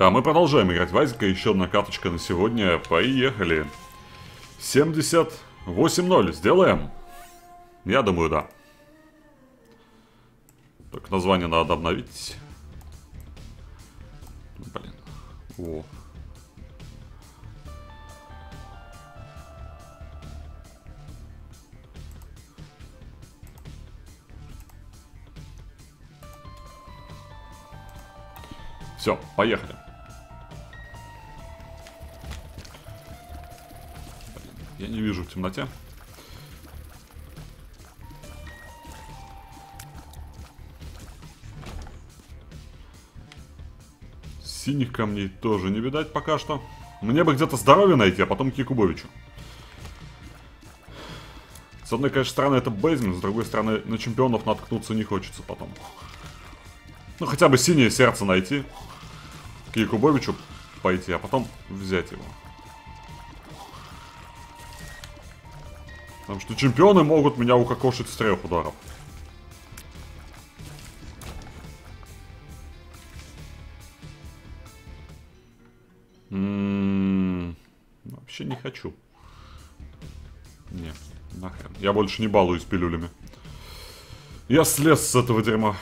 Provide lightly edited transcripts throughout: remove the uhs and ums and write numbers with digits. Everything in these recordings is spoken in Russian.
А мы продолжаем играть в Айзека. Еще одна карточка на сегодня. Поехали. 78-0. Сделаем? Я думаю, да. Только название надо обновить. Блин. О. Все, поехали. Я не вижу в темноте. Синих камней тоже не видать пока что. Мне бы где-то здоровье найти, а потом к Якубовичу. С одной, конечно, стороны это бейзмент, с другой стороны на чемпионов наткнуться не хочется потом. Ну, хотя бы синее сердце найти. К Якубовичу пойти, а потом взять его. Потому что чемпионы могут меня укокошить с 3 ударов. Вообще не хочу. Не, нахрен. Я больше не балуюсь пилюлями. Я слез с этого дерьма.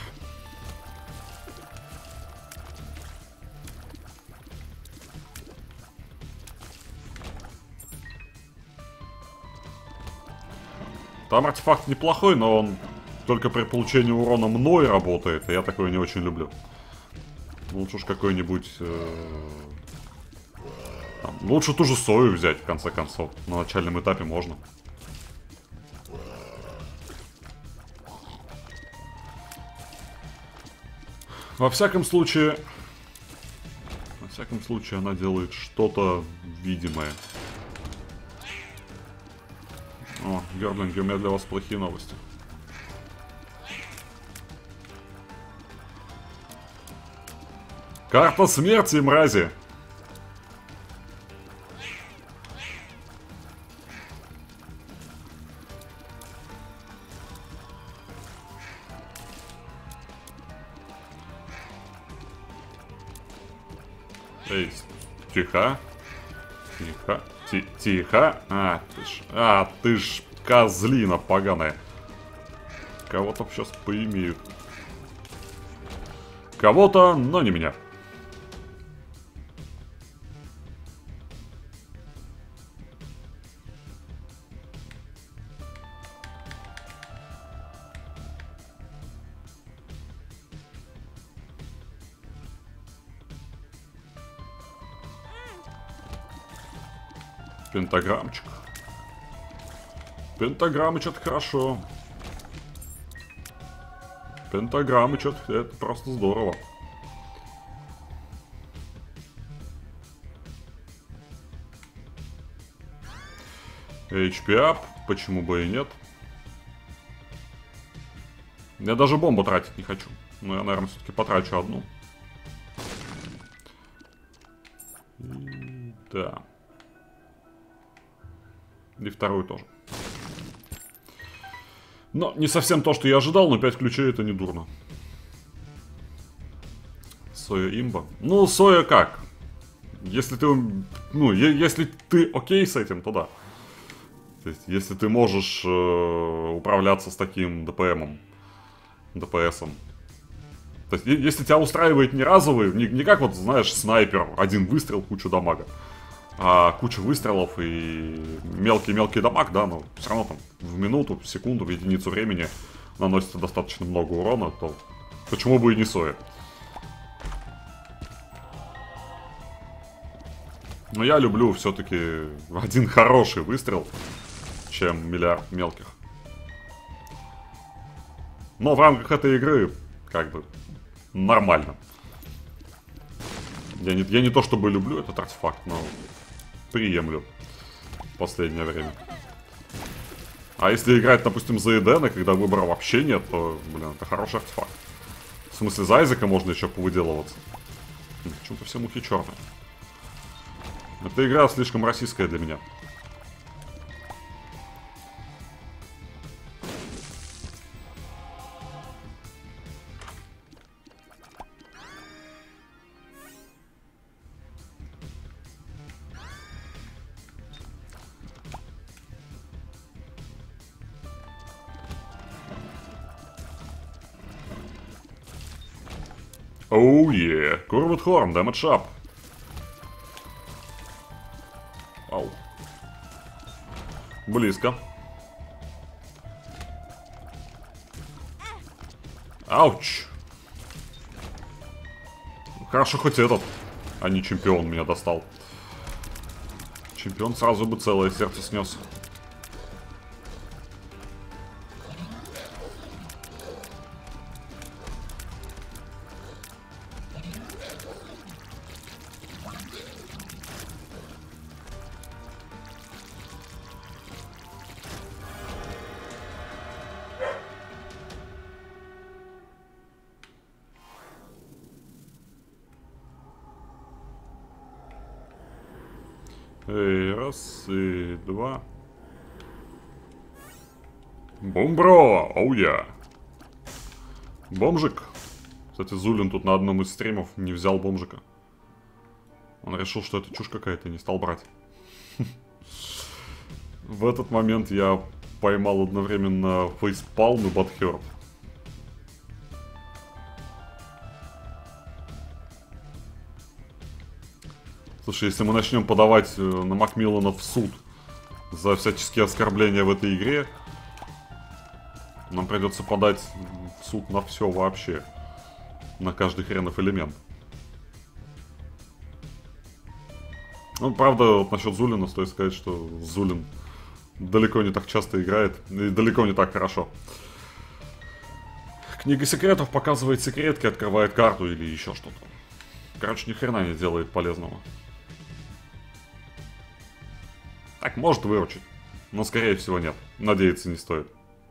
Там артефакт неплохой, но он только при получении урона мной работает, и я такое не очень люблю. Лучше уж какой-нибудь... лучше ту же сою взять, в конце концов. На начальном этапе можно. Во всяком случае... Во всяком случае, она делает что-то видимое. О, Герблинги, у меня для вас плохие новости. Карта смерти, мрази! Эй, тихо. Тихо. Тихо. Ты ж козлина поганая. Кого-то сейчас поимеют. Кого-то, но не меня. Пентаграммчик. Пентаграммыч, это хорошо. Пентаграммыч, это просто здорово. HP up, почему бы и нет. Я даже бомбу тратить не хочу. Но я, наверное, все-таки потрачу одну. Да. И вторую тоже. Но не совсем то, что я ожидал, но 5 ключей это не дурно. Соя имба. Ну, Соя как? Если ты... Ну, если ты окей с этим, то да. То есть, если ты можешь управляться с таким ДПМом. ДПСом. То есть, если тебя устраивает не разовый, не как вот, знаешь, снайпер, один выстрел, кучу дамага. А куча выстрелов и мелкий-мелкий дамаг, да, но все равно там в минуту, в секунду, в единицу времени наносится достаточно много урона, то почему бы и не Соя? Но я люблю все-таки один хороший выстрел, чем миллиард мелких. Но в рамках этой игры, как бы, нормально. Я не то чтобы люблю этот артефакт, но приемлю в последнее время. А если играть, допустим, за Эдена, когда выбора вообще нет, то, блин, это хороший артефакт. В смысле, за Айзека можно еще повыделываться. Почему-то все мухи черные. Эта игра слишком российская для меня. Оу, е. Курвуд Хорн, дэмэдж ап. Ау. Близко. Ауч. Хорошо, хоть этот, а не чемпион меня достал. Чемпион сразу бы целое сердце снес. Эй, раз и два. Бумбро! Оу я! Бомжик. Кстати, Зулин тут на одном из стримов не взял бомжика. Он решил, что это чушь какая-то, не стал брать. В этот момент я поймал одновременно фейспалм и Бадхёрд. Слушай, если мы начнем подавать на Макмиллана в суд за всяческие оскорбления в этой игре, нам придется подать в суд на все вообще. На каждый хренов элемент. Ну, правда, вот насчет Зулина стоит сказать, что Зулин далеко не так часто играет и далеко не так хорошо. Книга секретов показывает секретки, открывает карту или еще что-то. Короче, ни хрена не делает полезного. Так, может выручить, но скорее всего нет. Надеяться не стоит.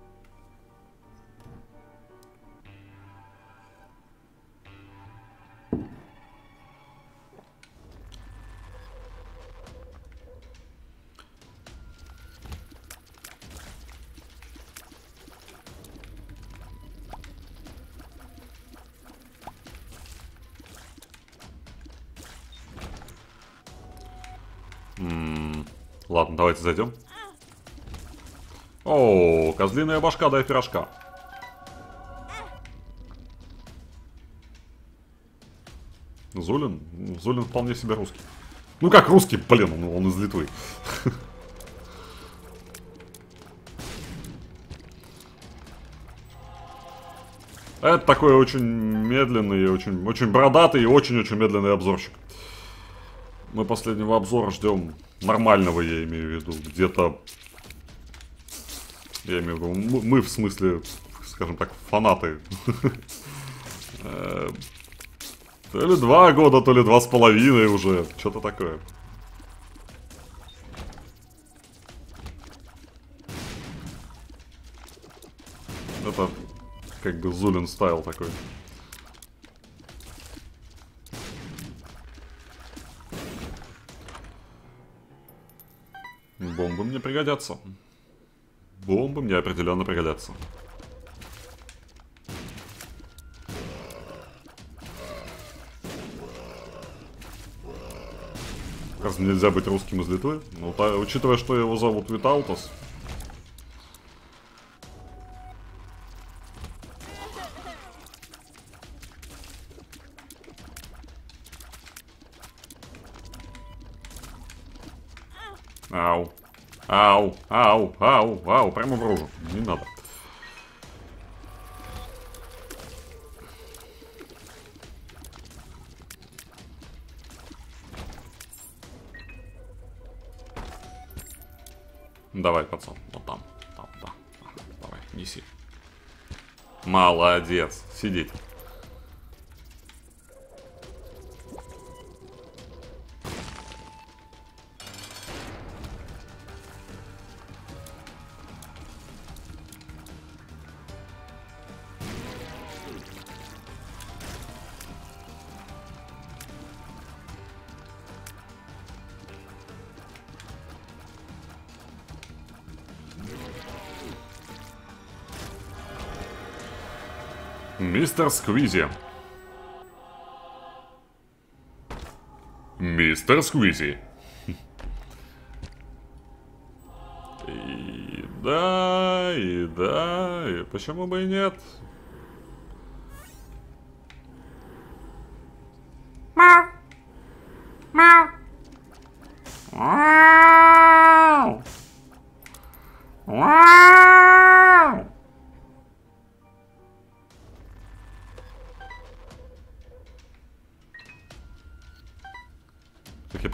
Ладно, давайте зайдем. О, козлиная башка, дай пирожка. Зулин? Зулин вполне себе русский. Ну как русский, блин, он из Литвы. Это такой очень медленный, очень бородатый и очень-очень медленный обзорщик. Мы последнего обзора ждем нормального, я имею в виду. Где-то... Я имею в виду... Мы, в смысле, скажем так, фанаты. То ли 2 года, то ли 2,5 уже. Что-то такое. Это как бы Зулин стайл такой. Бомбы мне пригодятся. Бомбы мне определенно пригодятся. Раз нельзя быть русским из Литвы. Ну, учитывая, что его зовут Витаутас. Ау. Ау, ау, ау, ау, прямо в рожу. Не надо. Давай, пацан, вот там, да. Давай, неси. Молодец, сидеть. Мистер Сквизи. Мистер Сквизи. И да, и почему бы и нет?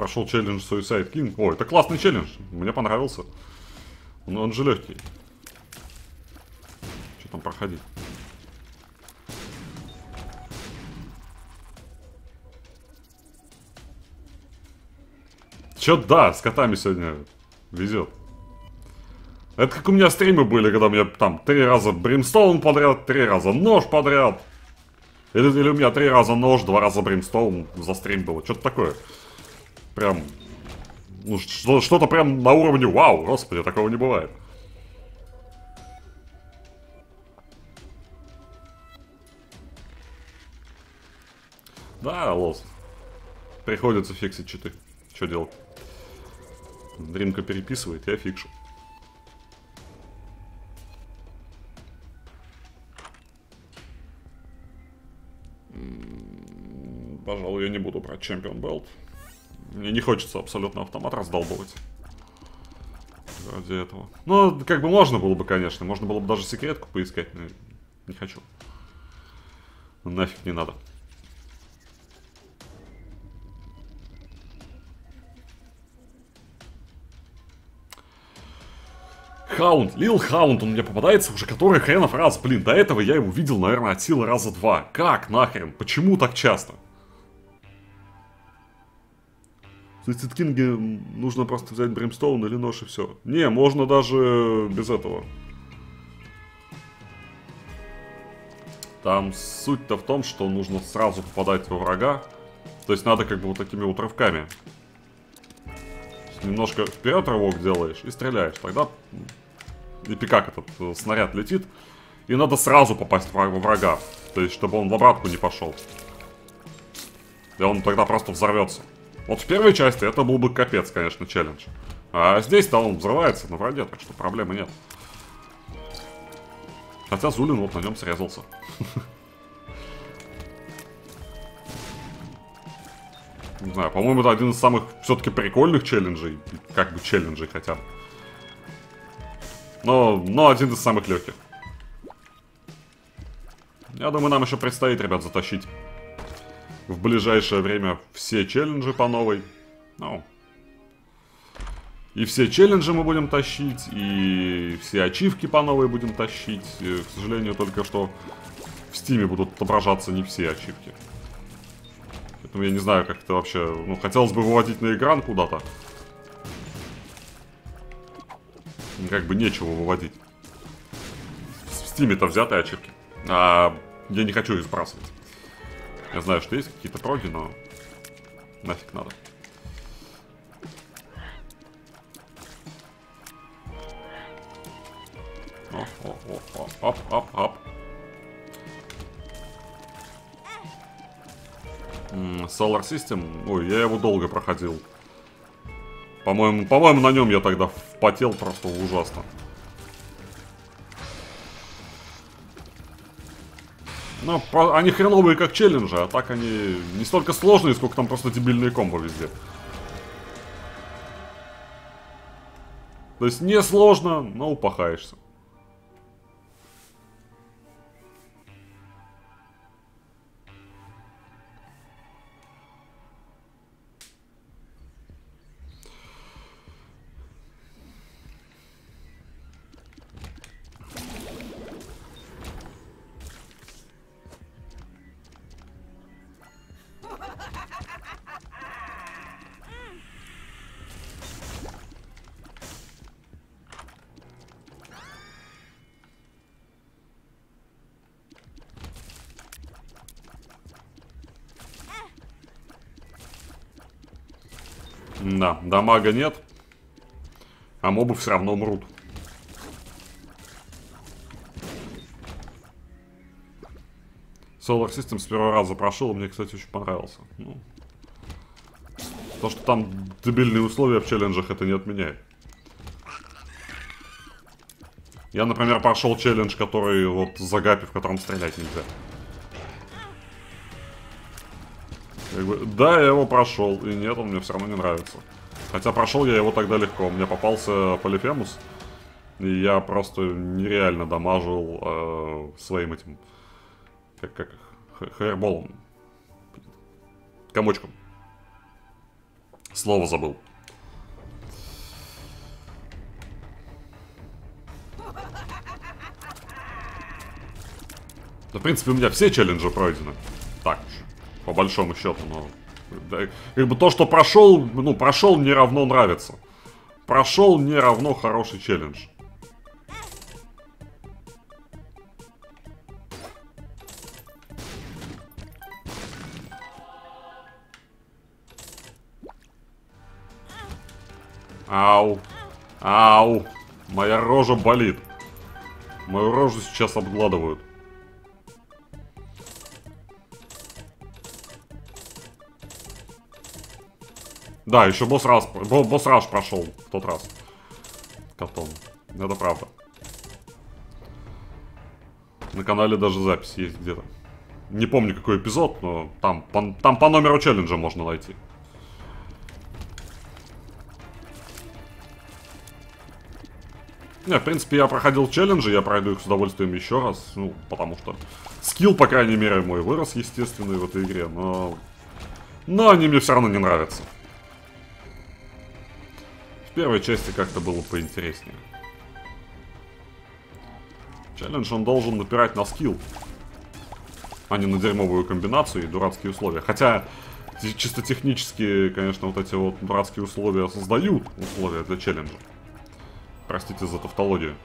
прошел челлендж Suicide King. О, это классный челлендж. Мне понравился. Он же легкий. Что там проходить? Чё, да, с котами сегодня везет. Это как у меня стримы были, когда у меня там 3 раза бримстоун подряд, 3 раза нож подряд. Или у меня 3 раза нож, 2 раза бримстоун за стрим было. Что-то такое. Прям... Ну, что-то прям на уровне вау, господи, такого не бывает. Да, лос. Приходится фиксить читы. Что делать? Дримка переписывает, я фикшу. Пожалуй, я не буду брать Champion Belt. Мне не хочется абсолютно автомат раздолбывать. Ради этого. Ну, как бы можно было бы, конечно. Можно было бы даже секретку поискать, но не хочу. Нафиг не надо. Хаунд, Лил Хаунд, он мне попадается уже который хренов раз. Блин, до этого я его видел, наверное, от силы раза 2. Как нахрен? Почему так часто? В Suicide King нужно просто взять Бримстоун или нож и все. Не, можно даже без этого. Там суть-то в том, что нужно сразу попадать во врага. То есть надо как бы вот такими вот рывками. Немножко вперед рывок делаешь и стреляешь. Тогда и как этот снаряд летит. И надо сразу попасть во врага. То есть чтобы он в обратку не пошел. И он тогда просто взорвется. Вот в первой части это был бы капец, конечно, челлендж. А здесь-то он взрывается на враге, так что проблемы нет. Хотя Зулин вот на нем срезался. Не знаю, по-моему, это один из самых все-таки прикольных челленджей. Как бы челленджей хотя бы. Но один из самых легких. Я думаю, нам еще предстоит, ребят, затащить в ближайшее время все челленджи по новой. Ну. И все челленджи мы будем тащить, и все ачивки по новой будем тащить. И, к сожалению, только что в Стиме будут отображаться не все ачивки. Поэтому я не знаю, как это вообще... Ну, хотелось бы выводить на экран куда-то. Как бы нечего выводить. В Стиме-то взятые ачивки. А я не хочу их сбрасывать. Я знаю, что есть какие-то проги, но нафиг надо. Оп. Solar System. Ой, я его долго проходил. По-моему, на нем я тогда впотел просто ужасно. Ну, они хреновые как челленджи, а так они не столько сложные, сколько там просто дебильные комбо везде. То есть не сложно, но упахаешься. Да, дамага нет, а мобы все равно умрут. Solar System с первого раза прошел, мне, кстати, очень понравился. Ну, то, что там дебильные условия в челленджах, это не отменяет. Я, например, прошел челлендж, который вот за гапи, в котором стрелять нельзя. Как бы, да, я его прошел, и нет, он мне все равно не нравится. Хотя прошел я его тогда легко. Мне попался Полифемус, и я просто нереально дамажил своим этим... Как хайрболом. Комочком. Слово забыл. Да, в принципе, у меня все челленджи пройдены. Так уж, по большому счету, но... Да, как бы то, что прошел, ну, прошел не равно нравится. Прошел не равно хороший челлендж. Ау. Ау. Моя рожа болит. Мою рожу сейчас обгладывают. Да, еще босс-раш прошел в тот раз. Котом. Это правда. На канале даже запись есть где-то. Не помню, какой эпизод, но там по номеру челленджа можно найти. Не, в принципе, я проходил челленджи, я пройду их с удовольствием еще раз. Ну, потому что скилл, по крайней мере, мой вырос, естественно, в этой игре. Но они мне все равно не нравятся. В первой части как-то было поинтереснее. Челлендж, он должен напирать на скилл, а не на дерьмовую комбинацию и дурацкие условия. Хотя, чисто технически, конечно, вот эти вот дурацкие условия создают условия для челленджа. Простите за тавтологию.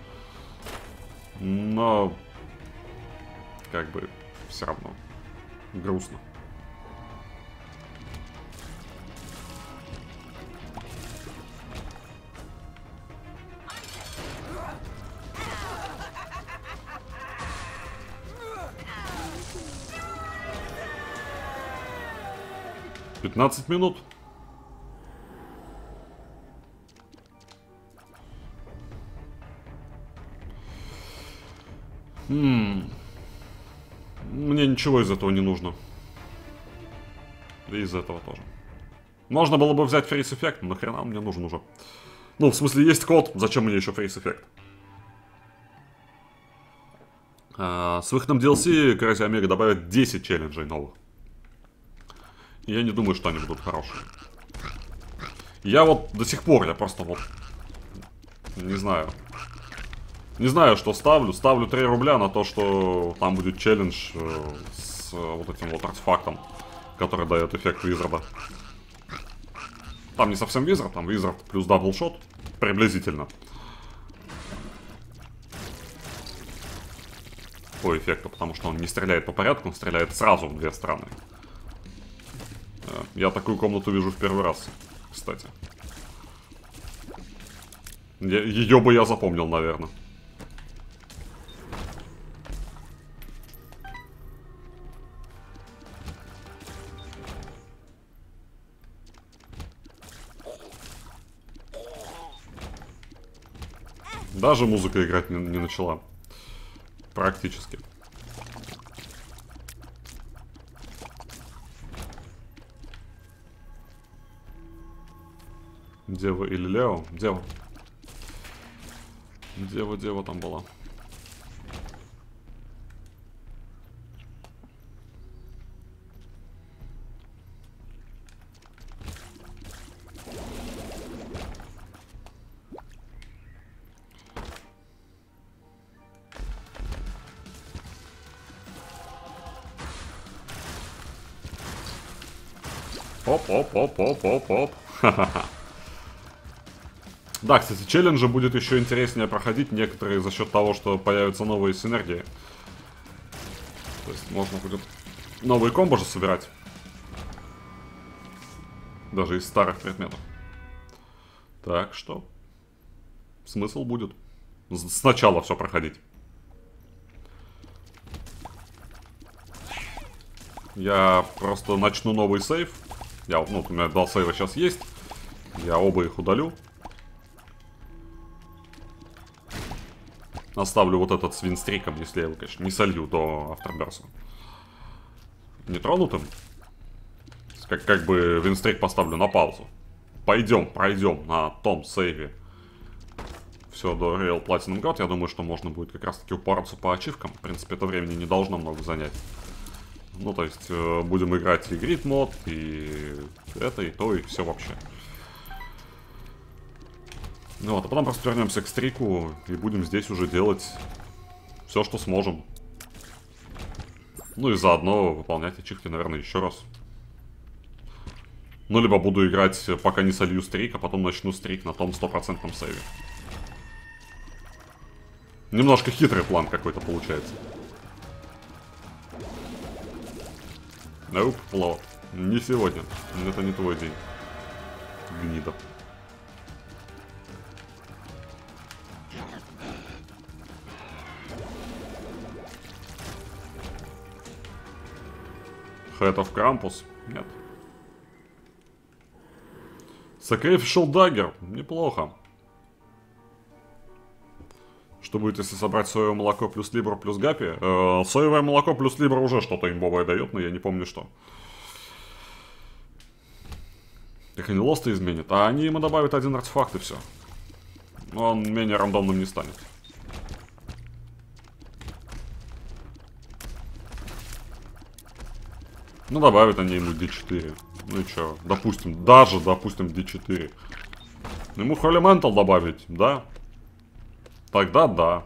Но... как бы, все равно грустно. «15 минут». Мне ничего из этого не нужно. И из этого тоже. Можно было бы взять фейс-эффект, но нахрена он мне нужен уже? Ну, в смысле, есть код, зачем мне еще фейс-эффект? С выходом DLC Crazy Omega добавят 10 челленджей новых. Я не думаю, что они будут хорошие. Я вот до сих пор, я просто вот... не знаю. Не знаю, что ставлю. Ставлю 3 рубля на то, что там будет челлендж с вот этим вот артефактом, который дает эффект Визарда. Там не совсем Визард, там Визард плюс даблшот. Приблизительно. По эффекту, потому что он не стреляет по порядку, он стреляет сразу в 2 стороны. Я такую комнату вижу в первый раз, кстати. Ее бы я запомнил, наверное. Даже музыка играть не начала. Практически. Дева или Лео? Дева. Дева там была. Оп. Ха-ха-ха. Да, кстати, челленджи будет еще интереснее проходить некоторые за счет того, что появятся новые синергии. То есть можно будет новые комбо же собирать. Даже из старых предметов. Так что смысл будет сначала все проходить. Я просто начну новый сейв. Ну, у меня 2 сейва сейчас есть. Я оба их удалю. Оставлю вот этот с винстриком, если я его, конечно, не солью до авторберса. Нетронутым. Как бы винстрик поставлю на паузу. Пройдем на том сейве. Все до Real Platinum God. Я думаю, что можно будет как раз таки упораться по ачивкам. В принципе, это времени не должно много занять. Ну, то есть, будем играть и грид мод, и это, и то, и все вообще. Ну вот, а потом просто вернемся к стрику и будем здесь уже делать все, что сможем. Ну и заодно выполнять ачивки, наверное, еще раз. Ну, либо буду играть, пока не солью стрик, а потом начну стрик на том 100% сейве. Немножко хитрый план какой-то получается. Уп, плохо. Не сегодня. Это не твой день. Гнида. Head of Krampus? Нет. Sacrificial Dagger. Неплохо. Что будет, если собрать соевое молоко плюс либр плюс гапи? Соевое молоко плюс либр уже что-то имбовое дает, но я не помню что. Их они лосты изменят. А они ему добавят один артефакт и все. Но он менее рандомным не станет. Ну, добавят они ему D4. Ну и чё, допустим, допустим, D4. Ему Holy Mantle добавить, да? Тогда да.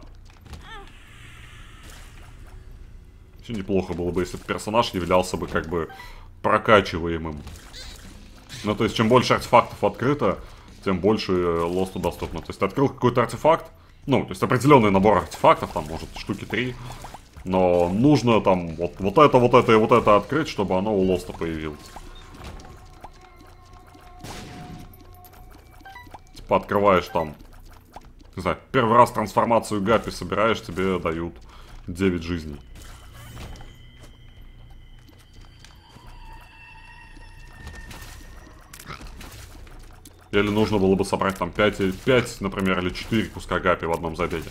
Вообще неплохо было бы, если персонаж являлся бы как бы прокачиваемым. Ну, то есть, чем больше артефактов открыто, тем больше лосту доступно. То есть, ты открыл какой-то артефакт, ну, то есть, определенный набор артефактов, там, может, штуки 3. Но нужно там вот это и вот это открыть, чтобы оно у лоста появилось. Типа открываешь там, не знаю, первый раз трансформацию Гапи собираешь, тебе дают 9 жизней. Или нужно было бы собрать там 5, например, или 4 куска Гапи в одном забеге.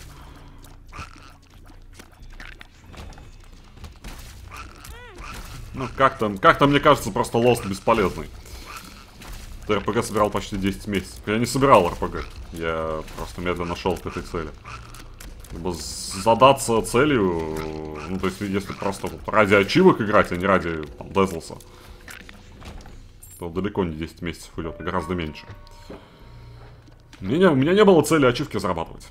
Ну, как-то мне кажется, просто лост бесполезный. Ты РПГ собирал почти 10 месяцев. Я не собирал РПГ. Я просто медленно шел к этой цели. Либо задаться целью, ну, то есть, если просто вот ради ачивок играть, а не ради, там, Дезлса, то далеко не 10 месяцев уйдет, а гораздо меньше. У меня не было цели ачивки зарабатывать.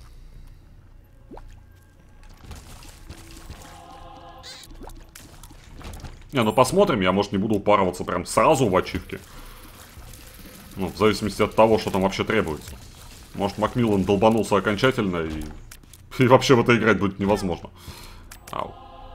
Не, ну посмотрим, я, может, не буду упарываться прям сразу в ачивке. Ну, в зависимости от того, что там вообще требуется. Может, Макмиллан долбанулся окончательно и вообще в это играть будет невозможно. Ау.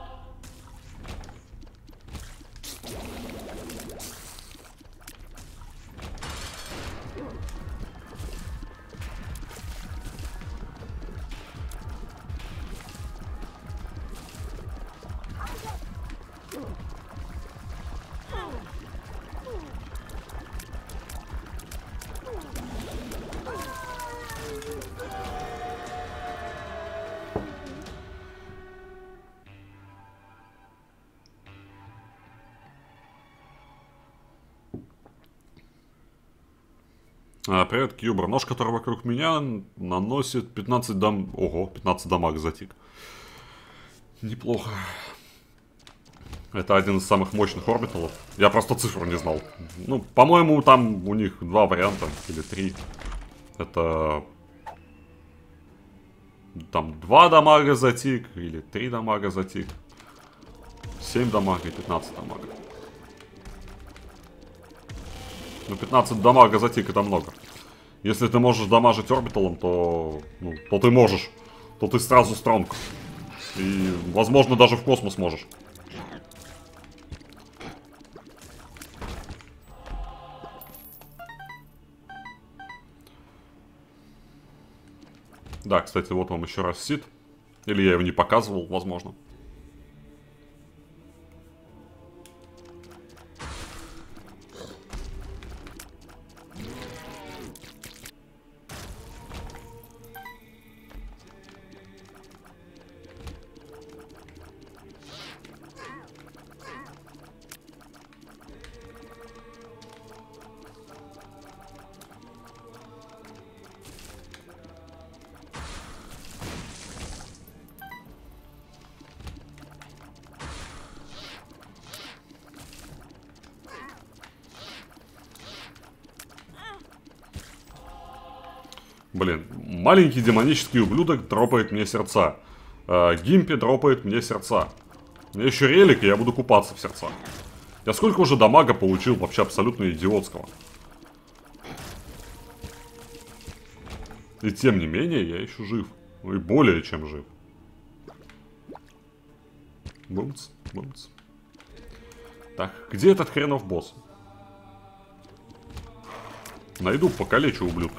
Привет, Кьюбер. Нож, который вокруг меня, наносит 15 дам... Ого, 15 дамаг за тик. Неплохо. Это один из самых мощных орбиталов. Я просто цифру не знал. Ну, по-моему, там у них 2 варианта, или 3. Это... Там 2 дамага за тик, или 3 дамага за тик. 7 дамага и 15 дамага. Ну, 15 дамага за тик это много. Если ты можешь дамажить орбиталом, то... Ну, то ты можешь. То ты сразу стронг. И, возможно, даже в космос можешь. Да, кстати, вот вам еще раз сид. Или я его не показывал, возможно. Блин, маленький демонический ублюдок дропает мне сердца. Гимпи дропает мне сердца. У меня еще релик, и я буду купаться в сердцах. Я сколько уже дамага получил, вообще абсолютно идиотского. И тем не менее, я еще жив. Ну и более чем жив. Бумц, бумц. Так, где этот хренов босс? Найду, покалечу ублюдка.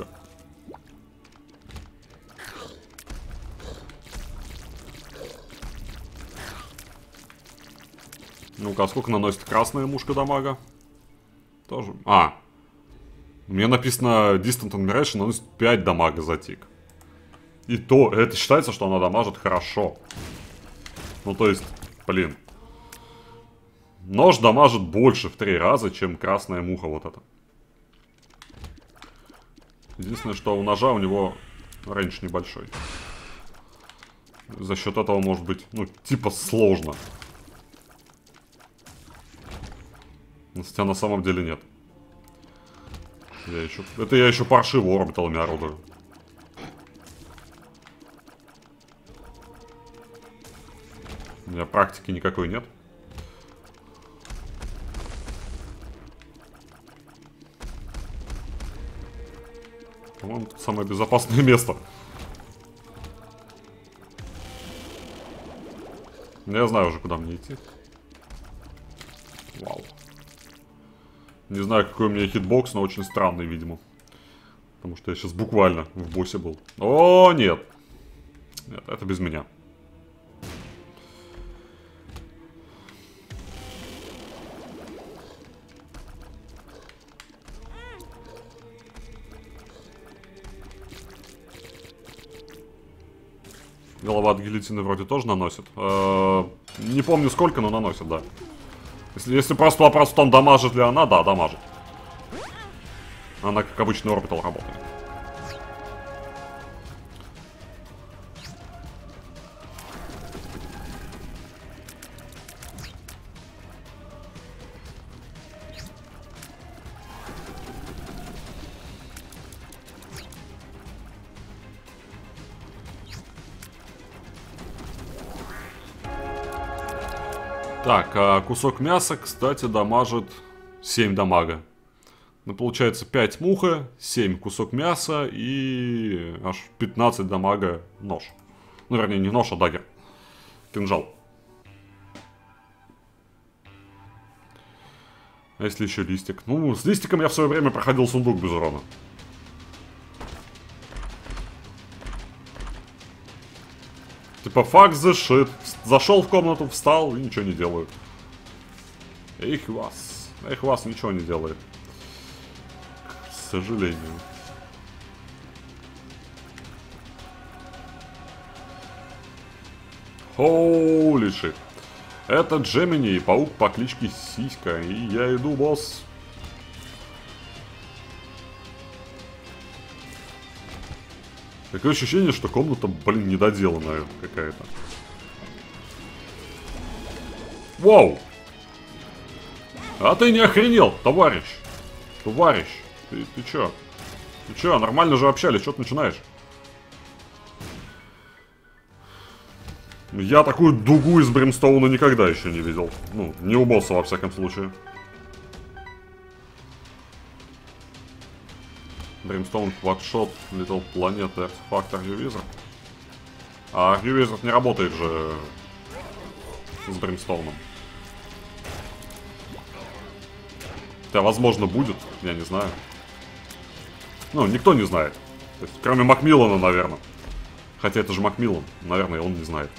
Ну-ка, а сколько наносит красная мушка дамага? Тоже. У меня написано Distant Admiration наносит 5 дамага за тик. И то, это считается, что она дамажит хорошо. Ну, то есть, блин. Нож дамажит больше в 3 раза, чем красная муха вот эта. Единственное, что у ножа у него рейндж небольшой. За счет этого может быть, ну, типа сложно. Хотя на самом деле нет. Это я еще паршиво орбиталами орудую. У меня практики никакой нет. По-моему, тут самое безопасное место. Я знаю уже, куда мне идти. Вау. Не знаю, какой у меня хитбокс, но очень странный, видимо. Потому что я сейчас буквально в боссе был. О, нет. Нет, это без меня. Голова от гильотины вроде тоже наносит. Не помню сколько, но наносит, да. Если просто вопрос в том, дамажит ли она, да, дамажит. Она, как обычный орбитал, работает. Так, а кусок мяса, кстати, дамажит 7 дамага. Ну, получается 5 муха, 7 кусок мяса и аж 15 дамага нож. Ну, вернее, не нож, а дагер. Кинжал. А если еще листик? Ну, с листиком я в свое время проходил сундук без урона. Типа, fuck the shit. Зашел в комнату, встал и ничего не делаю. Эх вас ничего не делает. К сожалению. Holy shit. Это Джемини и паук по кличке Сиська. И я иду, босс. Такое ощущение, что комната, блин, недоделанная какая-то. Вау! А ты не охренел, товарищ? Товарищ, ты чё? Ты чё, нормально же общались, что ты начинаешь? Я такую дугу из Бримстоуна никогда еще не видел. Ну, не у босса, во всяком случае. Бримстоун, Quackshot, Little Planet, Artifact, Arvizor. А Arvizor не работает же с Бримстоуном. Хотя, возможно, будет, я не знаю. Ну, никто не знает. То есть, кроме Макмиллана, наверное. Хотя это же Макмиллан, наверное, он не знает.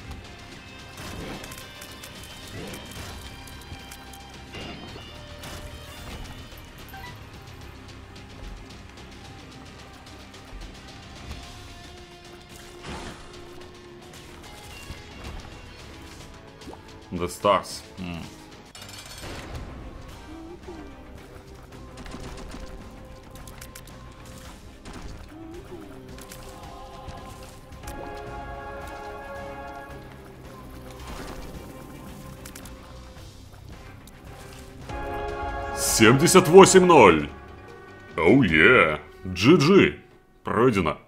The Stars. $78-0. Оу, GG. Пройдено.